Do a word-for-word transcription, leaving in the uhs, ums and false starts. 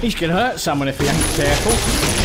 He's gonna hurt someone if he ain't careful.